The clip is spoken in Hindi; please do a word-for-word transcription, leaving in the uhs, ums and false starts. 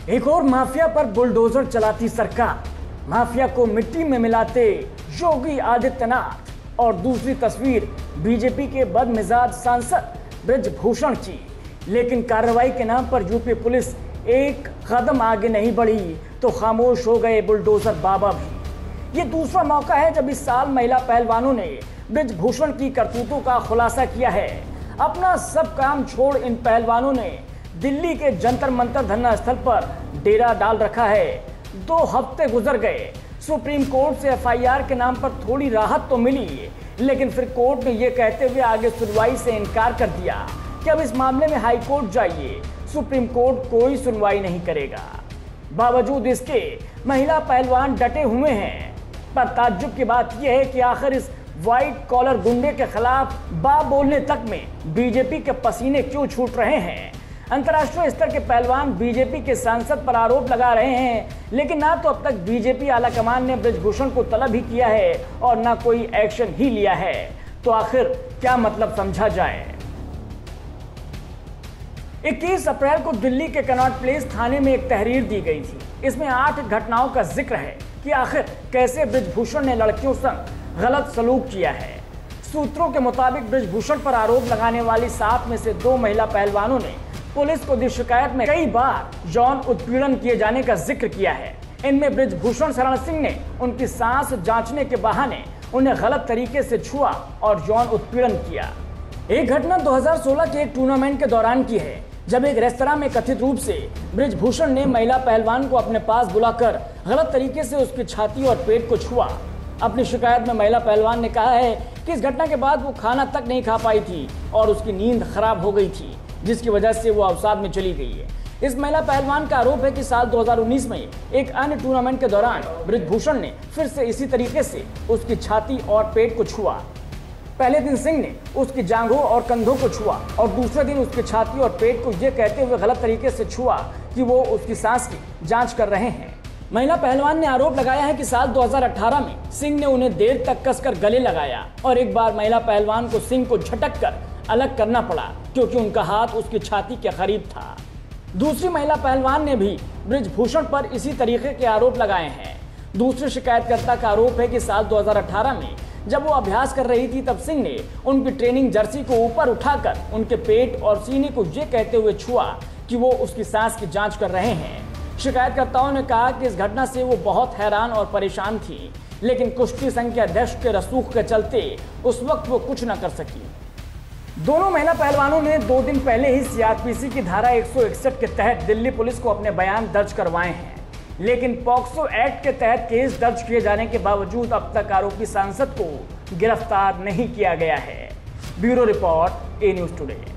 एक और माफिया पर बुलडोजर चलाती सरकार, माफिया को मिट्टी में मिलाते योगी आदित्यनाथ। और दूसरी तस्वीर बीजेपी के बदमिजाज सांसद ब्रजभूषण की। लेकिन कार्रवाई के नाम पर यूपी पुलिस एक कदम आगे नहीं बढ़ी तो खामोश हो गए बुलडोजर बाबा भी। ये दूसरा मौका है जब इस साल महिला पहलवानों ने ब्रजभूषण की करतूतों का खुलासा किया है। अपना सब काम छोड़ इन पहलवानों ने दिल्ली के जंतर मंतर धरना स्थल पर डेरा डाल रखा है। दो हफ्ते गुजर गए, सुप्रीम कोर्ट से एफ आई आर के नाम पर थोड़ी राहत तो मिली, लेकिन फिर कोर्ट ने यह कहते हुए आगे सुनवाई से इनकार कर दिया कि अब इस मामले में हाई कोर्ट जाइए, सुप्रीम कोर्ट कोई सुनवाई नहीं करेगा। बावजूद इसके महिला पहलवान डटे हुए हैं। पर ताज्जुब की बात यह है कि आखिर इस व्हाइट कॉलर गुंडे के खिलाफ बा बोलने तक में बीजेपी के पसीने क्यों छूट रहे हैं। अंतर्राष्ट्रीय स्तर के पहलवान बीजेपी के सांसद पर आरोप लगा रहे हैं, लेकिन ना तो अब तक बीजेपी आलाकमान ने ब्रजभूषण को तलब ही किया है और ना कोई एक्शन ही लिया है। तो आखिर क्या मतलब समझा जाए। इक्कीस अप्रैल को दिल्ली के कनॉट प्लेस थाने में एक तहरीर दी गई थी। इसमें आठ घटनाओं का जिक्र है कि आखिर कैसे ब्रजभूषण ने लड़कियों संग गलत सलूक किया है। सूत्रों के मुताबिक ब्रजभूषण पर आरोप लगाने वाली सात में से दो महिला पहलवानों ने पुलिस को दी शिकायत में कई बार यौन उत्पीड़न किए जाने का जिक्र किया है। इनमें ब्रजभूषण शरण सिंह ने उनकी सांस जांचने के बहाने उन्हें गलत तरीके से छुआ और यौन उत्पीड़न किया। एक घटना दो हज़ार सोलह के एक टूर्नामेंट के दौरान की है, जब एक रेस्तरां में कथित रूप से ब्रजभूषण ने महिला पहलवान को अपने पास बुलाकर गलत तरीके से उसकी छाती और पेट को छुआ। अपनी शिकायत में महिला पहलवान ने कहा है कि इस घटना के बाद वो खाना तक नहीं खा पाई थी और उसकी नींद खराब हो गई थी, जिसकी वजह से वो अवसाद में चली गई है। इस महिला पहलवान का आरोप है कि साल दो हज़ार उन्नीस में एक अन्य टूर्नामेंट के दौरान ब्रजभूषण ने फिर से इसी तरीके से उसकी छाती और पेट को छुआ। पहले दिन सिंह ने उसकी जांघों और कंधों को छुआ और दूसरे दिन उसकी छाती और पेट को यह कहते हुए गलत तरीके से छुआ कि वो उसकी सांस की जांच कर रहे हैं। महिला पहलवान ने आरोप लगाया है कि साल दो हज़ार अठारह में सिंह ने उन्हें देर तक कसकर गले लगाया और एक बार महिला पहलवान को सिंह को झटक कर अलग करना पड़ा क्योंकि उनका हाथ उसकी छाती के करीब था। दूसरी महिला पहलवान ने भी ब्रजभूषण पर इसी तरीके के आरोप लगाए हैं। दूसरे शिकायतकर्ता का आरोप है कि साल दो हज़ार अठारह में जब वो अभ्यास कर रही थी तब सिंह ने उनकी ट्रेनिंग जर्सी को ऊपर उठाकर उनके पेट और सीने को ये कहते हुए छुआ कि वो उसकी सांस की जांच कर रहे हैं। शिकायतकर्ताओं ने कहा कि इस घटना से वो बहुत हैरान और परेशान थी, लेकिन कुश्ती संघ के अध्यक्ष के रसूख के चलते उस वक्त वो कुछ न कर सकी। दोनों महिला पहलवानों ने दो दिन पहले ही सी आर पी सी की धारा एक सौ इकसठ के तहत दिल्ली पुलिस को अपने बयान दर्ज करवाए हैं, लेकिन पॉक्सो एक्ट के तहत केस दर्ज किए जाने के बावजूद अब तक आरोपी सांसद को गिरफ्तार नहीं किया गया है। Bureau report, a news today.